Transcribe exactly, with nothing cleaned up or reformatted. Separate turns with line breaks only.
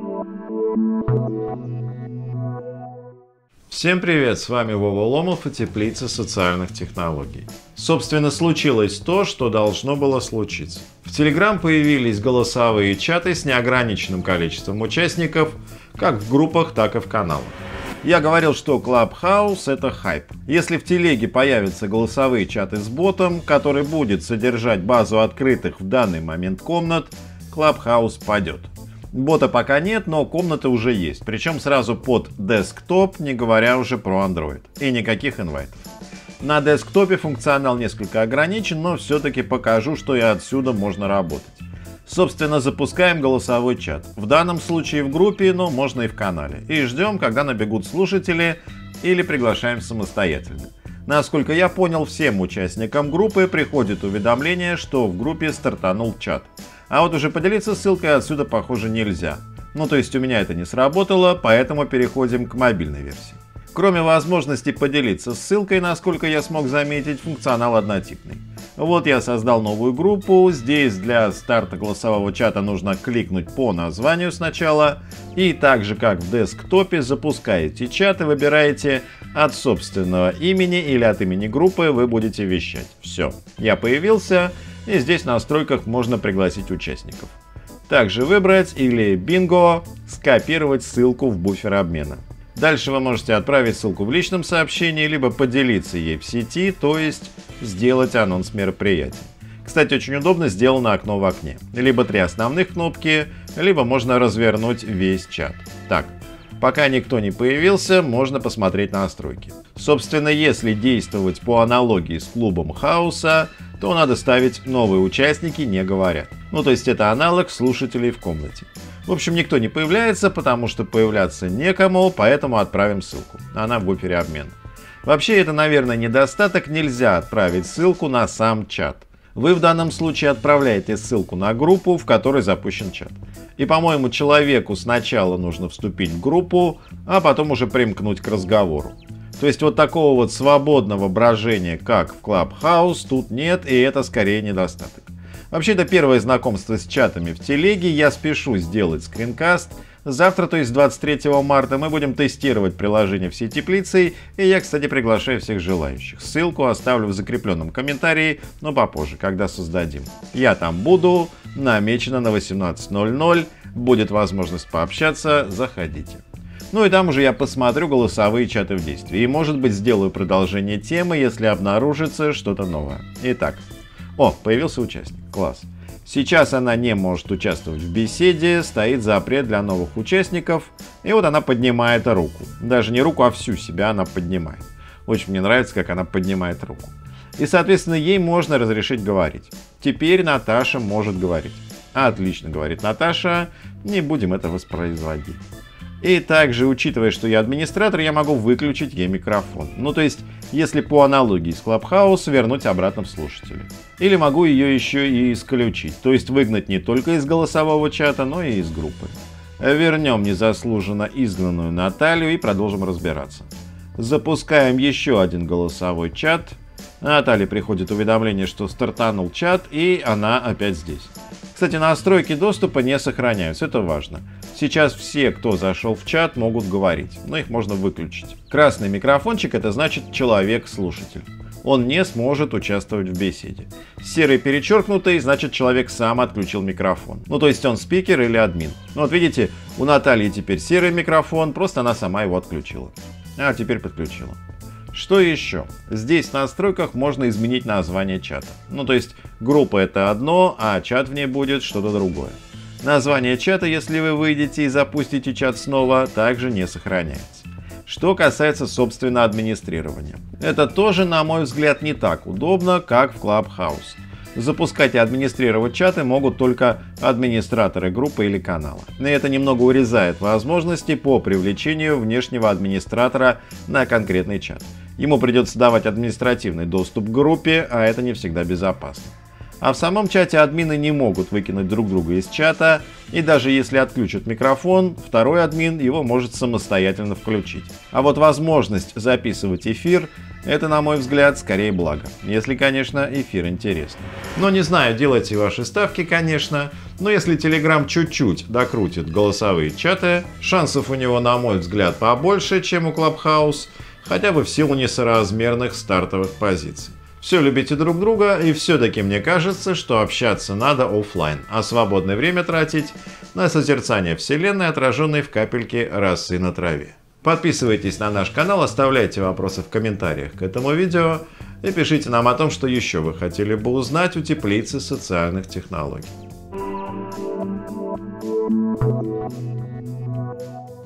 Всем привет, с вами Вова Ломов и Теплица социальных технологий. Собственно, случилось то, что должно было случиться. В Telegram появились голосовые чаты с неограниченным количеством участников, как в группах, так и в каналах. Я говорил, что Clubhouse — это хайп. Если в телеге появятся голосовые чаты с ботом, который будет содержать базу открытых в данный момент комнат, Clubhouse падет. Бота пока нет, но комнаты уже есть, причем сразу под десктоп, не говоря уже про Android. И никаких инвайтов. На десктопе функционал несколько ограничен, но все-таки покажу, что и отсюда можно работать. Собственно, запускаем голосовой чат. В данном случае в группе, но можно и в канале. И ждем, когда набегут слушатели, или приглашаем самостоятельно. Насколько я понял, всем участникам группы приходит уведомление, что в группе стартанул чат. А вот уже поделиться ссылкой отсюда, похоже, нельзя. Ну, то есть у меня это не сработало, поэтому переходим к мобильной версии. Кроме возможности поделиться ссылкой, насколько я смог заметить, функционал однотипный. Вот я создал новую группу. Здесь для старта голосового чата нужно кликнуть по названию сначала. И так же, как в десктопе, запускаете чат и выбираете от собственного имени или от имени группы вы будете вещать. Все, я появился. И здесь в настройках можно пригласить участников. Также выбрать или бинго, скопировать ссылку в буфер обмена. Дальше вы можете отправить ссылку в личном сообщении, либо поделиться ей в сети, то есть сделать анонс мероприятия. Кстати, очень удобно сделано окно в окне. Либо три основных кнопки, либо можно развернуть весь чат. Так, пока никто не появился, можно посмотреть настройки. Собственно, если действовать по аналогии с клубом хаоса, то надо ставить «Новые участники не говорят». Ну, то есть это аналог слушателей в комнате. В общем, никто не появляется, потому что появляться некому, поэтому отправим ссылку. Она в буфере обмена. Вообще, это, наверное, недостаток. Нельзя отправить ссылку на сам чат. Вы в данном случае отправляете ссылку на группу, в которой запущен чат. И, по-моему, человеку сначала нужно вступить в группу, а потом уже примкнуть к разговору. То есть вот такого вот свободного брожения, как в Clubhouse, тут нет, и это скорее недостаток. Вообще, это первое знакомство с чатами в телеге, я спешу сделать скринкаст. Завтра, то есть двадцать третьего марта, мы будем тестировать приложение всей теплицы, и я, кстати, приглашаю всех желающих. Ссылку оставлю в закрепленном комментарии, но попозже, когда создадим. Я там буду, намечено на восемнадцать ноль ноль, будет возможность пообщаться, заходите. Ну и там уже я посмотрю голосовые чаты в действии. И, может быть, сделаю продолжение темы, если обнаружится что-то новое. Итак. О, появился участник. Класс. Сейчас она не может участвовать в беседе, стоит запрет для новых участников. И вот она поднимает руку. Даже не руку, а всю себя она поднимает. Очень мне нравится, как она поднимает руку. И, соответственно, ей можно разрешить говорить. Теперь Наташа может говорить. Отлично, говорит Наташа. Не будем это воспроизводить. И также, учитывая, что я администратор, я могу выключить ей микрофон. Ну, то есть, если по аналогии с Clubhouse, вернуть обратно в слушателя. Или могу ее еще и исключить. То есть, выгнать не только из голосового чата, но и из группы. Вернем незаслуженно изгнанную Наталью и продолжим разбираться. Запускаем еще один голосовой чат. Наталье приходит уведомление, что стартанул чат, и она опять здесь. Кстати, настройки доступа не сохраняются, это важно. Сейчас все, кто зашел в чат, могут говорить, но их можно выключить. Красный микрофончик — это значит человек-слушатель. Он не сможет участвовать в беседе. Серый перечеркнутый — значит человек сам отключил микрофон. Ну, то есть он спикер или админ. Ну, вот видите, у Натальи теперь серый микрофон, просто она сама его отключила. А теперь подключила. Что еще? Здесь в настройках можно изменить название чата. Ну, то есть группа — это одно, а чат в ней будет что-то другое. Название чата, если вы выйдете и запустите чат снова, также не сохраняется. Что касается, собственно, администрирования. Это тоже, на мой взгляд, не так удобно, как в Clubhouse. Запускать и администрировать чаты могут только администраторы группы или канала. И это немного урезает возможности по привлечению внешнего администратора на конкретный чат. Ему придется давать административный доступ к группе, а это не всегда безопасно. А в самом чате админы не могут выкинуть друг друга из чата, и даже если отключат микрофон, второй админ его может самостоятельно включить. А вот возможность записывать эфир — это, на мой взгляд, скорее благо, если, конечно, эфир интересный. Но не знаю, делайте ваши ставки, конечно. Но если Telegram чуть-чуть докрутит голосовые чаты, шансов у него, на мой взгляд, побольше, чем у Clubhouse, хотя бы в силу несоразмерных стартовых позиций. Все любите друг друга, и все-таки мне кажется, что общаться надо офлайн, а свободное время тратить на созерцание вселенной, отраженной в капельке росы на траве. Подписывайтесь на наш канал, оставляйте вопросы в комментариях к этому видео и пишите нам о том, что еще вы хотели бы узнать у теплицы социальных технологий.